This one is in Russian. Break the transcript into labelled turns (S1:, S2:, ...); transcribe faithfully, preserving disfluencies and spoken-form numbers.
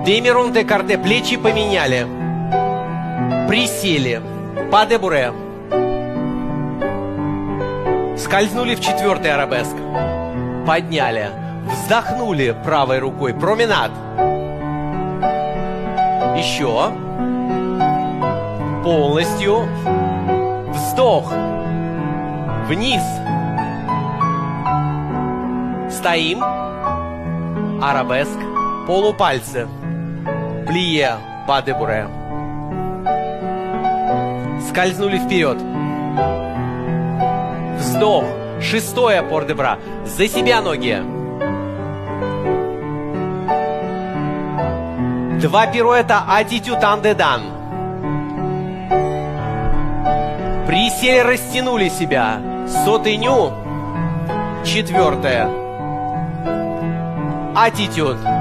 S1: Демирон декарте, плечи поменяли. Присели. Па де буре. Скользнули в четвертый арабеск. Подняли. Вздохнули правой рукой. Променад. Еще. Полностью. Вздох. Вниз. Стоим. Арабеск. Полупальцы. Плие. Па де буре. Скользнули вперед. Вздох. Шестое пор-де-бра. За себя ноги. Два пируэта атитюд ан-де-дан. Присели, растянули себя. Сотыню. Четвертое. Атитюд.